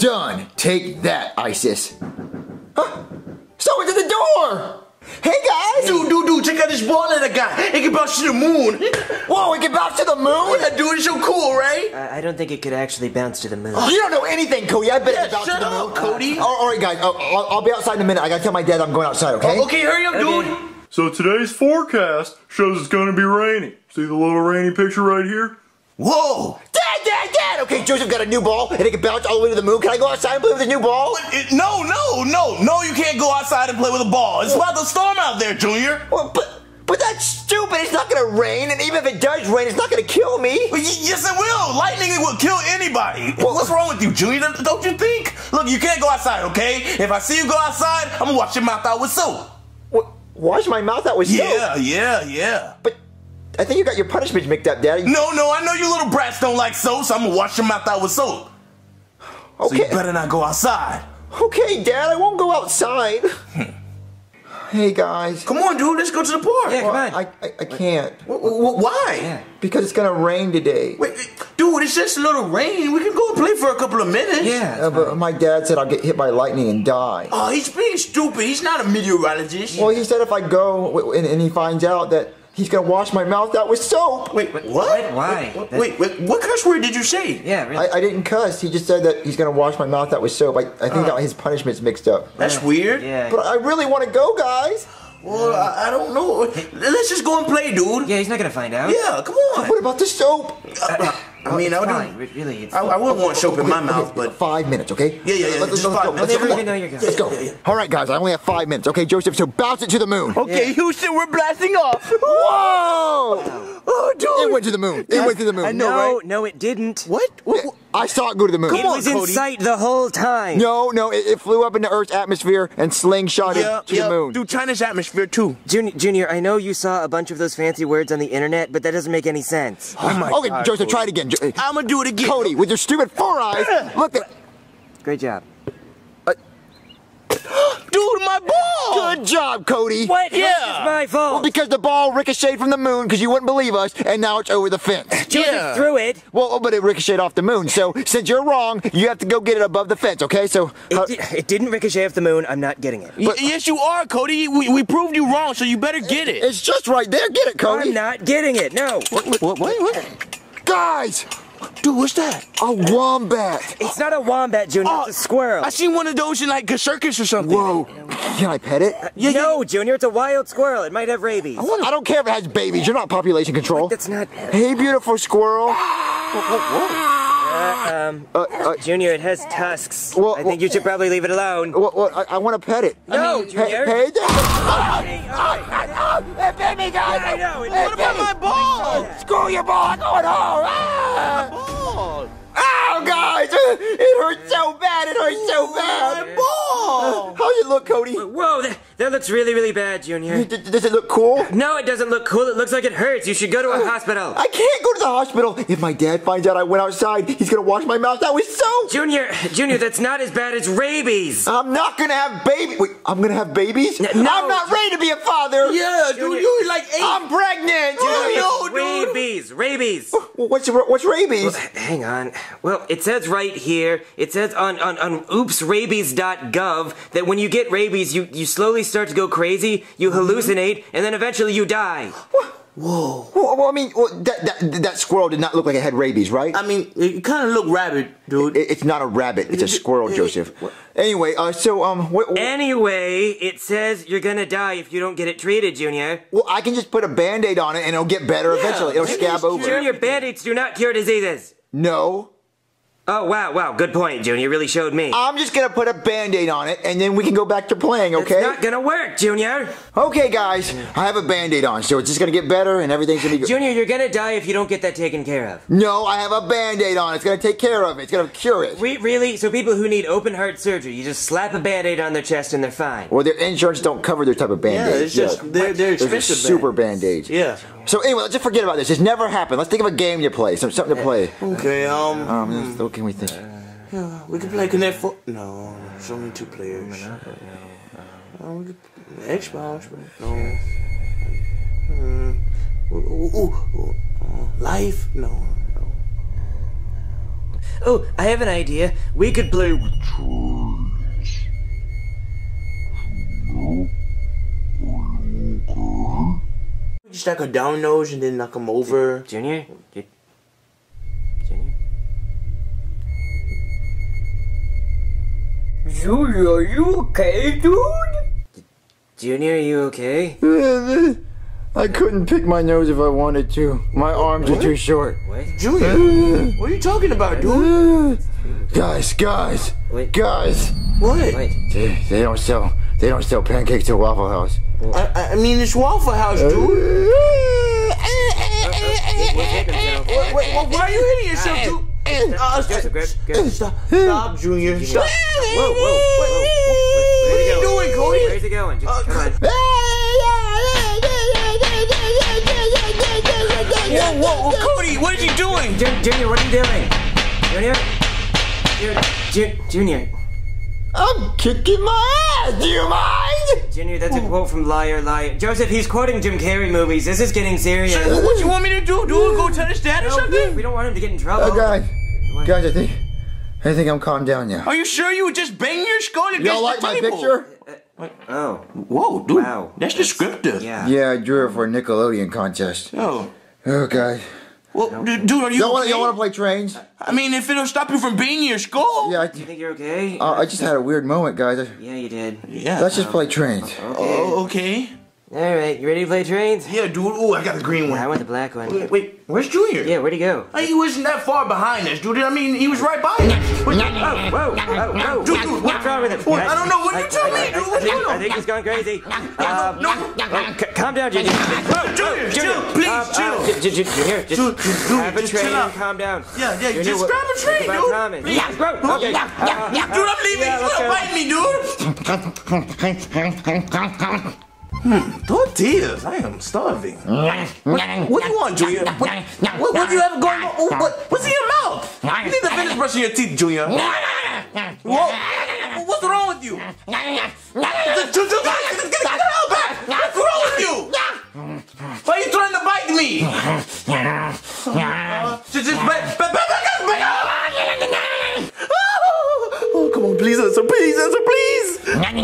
Done. Take that, Isis. Huh? Someone's at the door! Hey guys! Dude, check out this ball that I got. It can bounce to the moon. Whoa, it can bounce to the moon? Yeah, dude, it's so cool, right? I don't think it could actually bounce to the moon. You don't know anything, Cody. I bet Yeah, it can bounce shut to the moon. up, Cody. All right, guys. I'll be outside in a minute. I gotta tell my dad I'm going outside, okay? Okay, hurry up, dude. So today's forecast shows it's going to be raining. See the little rainy picture right here? Whoa. Dad! Okay, Joseph got a new ball, and it can bounce all the way to the moon. Can I go outside and play with the new ball? No, you can't go outside and play with a ball. It's about to storm out there, Junior. Well, but that's stupid. It's not gonna rain, and even if it does rain, it's not gonna kill me. Yes, it will. Lightning will kill anybody. What's wrong with you, Junior? Don't you think? Look, you can't go outside, okay? If I see you go outside, I'm gonna wash your mouth out with soap. Wash my mouth out with soap? Yeah. But I think you got your punishments mixed up, Daddy. No, I know you little brats don't like soap, so I'm gonna wash your mouth out with soap. Okay. So you better not go outside. Okay, Dad, I won't go outside. Hey, guys. Come on, dude, let's go to the park. Yeah, come on. I can't. Why? Yeah. Because it's gonna rain today. Wait, dude, it's just a little rain. We can go and play for a couple of minutes. Yeah. But my dad said I'll get hit by lightning and die. Oh, he's being stupid. He's not a meteorologist. Well, he said if I go and he finds out that he's gonna wash my mouth out with soap. Wait, what? Why? Wait, what curse word did you say? Yeah, really. I didn't cuss. He just said that he's gonna wash my mouth out with soap. I think got his punishments mixed up. That's weird. Yeah. But I really want to go, guys. Well, I don't know. Let's just go and play, dude. Yeah, he's not gonna find out. Yeah, come on. What about the soap? I mean, It's I fine. would. Really, it's I wouldn't want soap in my mouth, but 5 minutes, okay? Yeah. Let's just go. 5 minutes. I never Come even on. know you're going. Let's go. Yeah. All right, guys. I only have 5 minutes, okay, Joseph? So bounce it to the moon. Okay, Houston, we're blasting off. Whoa! Oh, dude. It went to the moon. It went to the moon. I know, No, right? no, it didn't. What? I saw it go to the moon. It was in Cody. sight the whole time. No, it flew up into Earth's atmosphere and slingshotted to the moon. Dude, China's atmosphere, too. Junior, I know you saw a bunch of those fancy words on the internet, but that doesn't make any sense. Oh, my Okay, God, Joseph, Cody. try it again. I'm gonna do it again. Cody, with your stupid 4 eyes, look at... Great job. Dude, my ball! Good job, Cody. What? Yeah. It's my fault. Well, because the ball ricocheted from the moon because you wouldn't believe us, and now it's over the fence. Junior threw it. Well, but it ricocheted off the moon, so since you're wrong, you have to go get it above the fence, okay? So... It didn't ricochet off the moon. I'm not getting it. Yes, you are, Cody. We proved you wrong, so you better get it. It's just right there. Get it, Cody. I'm not getting it. No. What? Guys, Dude, what's that? a wombat. It's not a wombat, Junior. Oh, It's a squirrel. I seen one of those in like a circus or something. Whoa. Can I pet it? No, Junior. It's a wild squirrel. It might have rabies. I don't care if it has babies. You're not population control. That's not. Hey, beautiful squirrel. Junior, it has tusks. Well, I think you should probably leave it alone. Well, I want to pet it. No, Junior. Hey, Baby, guys. I know. What about my ball? Screw your ball. I'm going home. Ah! Ball. Ow, guys. It hurts so bad. It hurts so bad. My ball. How's it look, Cody? Whoa, that looks really, really bad, Junior. Does it look cool? No, it doesn't look cool. It looks like it hurts. You should go to a hospital. I can't go to the hospital. If my dad finds out I went outside, he's going to wash my mouth out with soap. Junior, that's not as bad as rabies. I'm not going to have babies. Wait, I'm going to have babies? No. I'm not ready to be a father. Yeah, Junior. dude, you like 8. I'm pregnant. Rabies. What's rabies? Hang on. Well, it says right here, it says on oopsrabies.gov that when you get rabies, you slowly start to go crazy, you hallucinate, and then eventually you die. Whoa. Well, I mean, that squirrel did not look like it had rabies, right? I mean, it kind of looked rabid, dude. It's not a rabbit. It's a squirrel, Joseph. Anyway, Anyway, it says you're gonna die if you don't get it treated, Junior. well, I can just put a Band-Aid on it and it'll get better eventually. It'll maybe scab it's over. Junior, Band-Aids do not cure diseases. No. Oh, wow, good point, Junior. You really showed me. I'm just going to put a Band-Aid on it and then we can go back to playing, okay? It's not gonna work, Junior. Okay, guys. I have a Band-Aid on, so it's just going to get better and everything's going to be good. Junior, you're gonna die if you don't get that taken care of. No, I have a Band-Aid on. It's going to take care of it. It's going to cure it. Really? So people who need open heart surgery, you just slap a Band-Aid on their chest and they're fine. Well, their insurance don't cover their type of Yeah, Band-Aids. it's just, they're Those are expensive. super Band-Aids. Yeah. So anyway, let's just forget about this. It's never happened. Let's think of a game to play. Something to play. Okay, What can we think? we can play Connect Four. No, it's only 2 players. We could Xbox, but no. Life? No. Oh, I have an idea. We could play with Just like a down nose and then knock him over. Junior? Junior? Junior, are you okay, dude? Junior, are you okay? I couldn't pick my nose if I wanted to. My arms are too short. What? Junior, what are you talking about, dude? Guys, Wait. What? Wait. they don't sell pancakes at Waffle House. I mean, it's Waffle House, dude. Why are you hitting yourself, dude? Stop, Junior. Stop. Whoa. What are you doing, Cody? Where's he going? Just, come on. Whoa, Cody, what is he doing? Junior, what are you doing? Junior. I'm kicking my ass. Do you mind? Junior, that's a quote from Liar, Liar. Joseph, he's quoting Jim Carrey movies. This is getting serious. What you want me to do? Go tell his dad or something? We don't want him to get in trouble. Guys, I think I'm calmed down now. Are you sure you would just bang your skull against Y'all the like my table? picture? Oh. Whoa, dude. Wow. That's descriptive. Yeah. Yeah, I drew it for a Nickelodeon contest. Oh. Oh, God. Well, dude, are you okay? Y'all want to play trains? I mean, if it'll stop you from banging your skull. Yeah, You think you're okay? I just had a weird moment, guys. Yeah, you did. Yeah. Let's just play trains. Oh, okay. Alright, you ready to play trains? Yeah, dude. Oh, I got the green I one. want the black one. Wait, where's Junior? Yeah, where'd he go? He wasn't that far behind us, dude. I mean, he was right by us. Wait, Whoa. Dude, What's wrong with him? I don't know. What did you tell me, dude? What's going I on? think he's going crazy. Calm down, Junior. Junior, chill, please, chill. Junior, just have a just train chill out. and calm down. Yeah, Junior, just grab a train, think about dude. promise. Please. Yeah, bro. Okay. Dude, I'm leaving. Yeah, He's let's gonna go. bite me, dude. Tortillas. I am starving. What do you want, Junior? What do you have going on? What's in your mouth? You need to finish brushing your teeth, Junior. Whoa. What's wrong with you? Get the hell back! What's wrong with you? Why are you trying to bite me? Just back up! Oh, come on, please answer, please!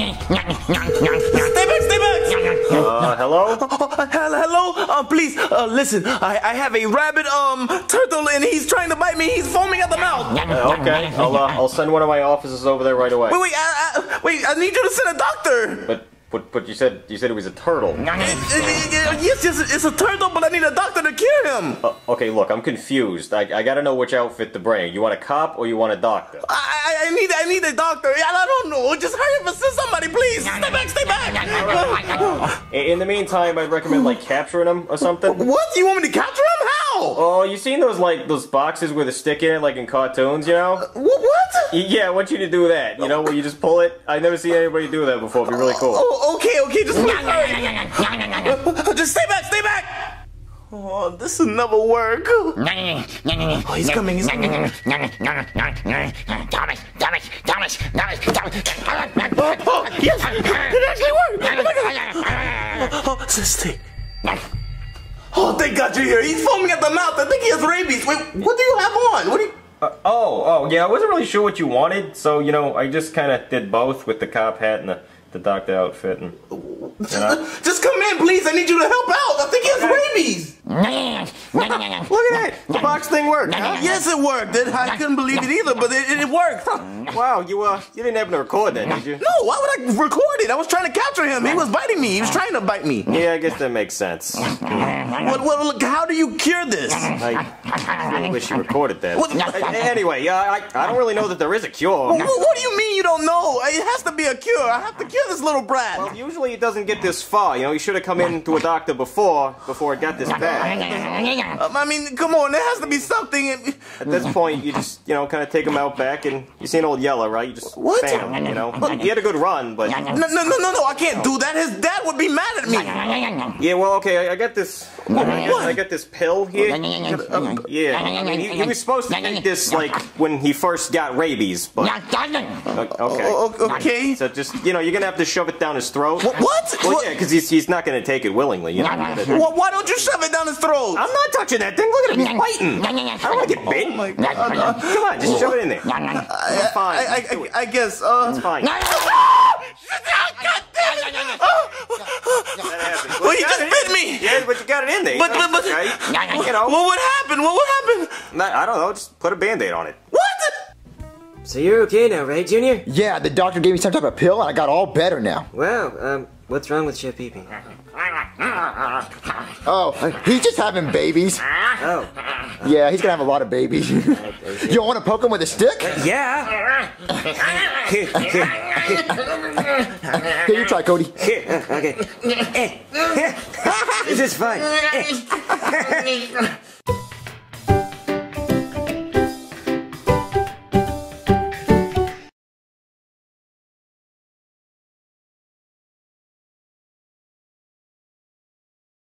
Stay back! Hello? Hello? Please, listen, I have a rabid, turtle and he's trying to bite me. He's foaming at the mouth. Okay, I'll send one of my officers over there right away. Wait, I need you to send a doctor. But you said it was a turtle. Yes, it's a turtle, but I need a doctor to cure him. Okay, look, I'm confused. I gotta know which outfit to bring. You want a cop or you want a doctor? I need a doctor. I don't know. Just hurry up and send somebody, please. Stay back. In the meantime, I'd recommend like capturing him or something. What? You want me to capture him? How? Oh, you seen those boxes with a stick in it, like in cartoons, you know? What? Yeah, I want you to do that. You know, where you just pull it. I've never seen anybody do that before. It'd be really cool. Oh, okay. Just please hurry. Just stay back. Oh, this will never work. Oh, he's coming. Oh, yes, it actually worked. Oh my God. Oh, stay. Oh, thank God you're here. He's foaming at the mouth. I think he has rabies. Wait, what do you have on? What do you... Yeah, I wasn't really sure what you wanted, so, you know, I just kind of did both with the cop hat and the doctor outfit and, you know. Just come in, please. I need you to help out. I think he has rabies. Look at that. The box thing worked, huh? Yes, it worked. I couldn't believe it either, but it worked. Wow, you didn't happen to record that, did you? No, why would I record it? I was trying to capture him. He was biting me. He was trying to bite me. Yeah, I guess that makes sense. Well, look, how do you cure this? I really wish you recorded that. What? Anyway, I don't really know that there is a cure. What do you mean you don't know? It has to be a cure. I have to cure this little brat. Well, usually it doesn't get this far. You know, you should have come in to a doctor before it got this bad. I mean, come on, there has to be something. At this point, you just, you know, kind of take him out back, and you seen old Yeller, right? You just What? bam him, you know? He had a good run, but... No, I can't do that. His dad would be mad at me. Yeah, well, okay, I got this I got this pill here. Yeah, I mean, he was supposed to take this like when he first got rabies, but okay. Okay. So just you're gonna have to shove it down his throat. What? Well, yeah, because he's not gonna take it willingly. You know? Why don't you shove it down his throat? I'm not touching that thing. Look at him, he's biting. I don't want to get bit. Oh my God. Come on, just shove it in there. It's fine. I guess. It's fine. Well, he just bit me. Yeah, but you got it in there. But right? Well, what happened? What happened? I don't know. Just put a Band-Aid on it. What? So you're okay now, right, Junior? Yeah, the doctor gave me some type of pill and I got all better now. Wow, what's wrong with Chef Pee-Pee? Oh, he's just having babies. Oh. Yeah, he's gonna have a lot of babies. You want to poke him with a stick? Yeah! Here, you try, Cody. Here, okay. This is fun.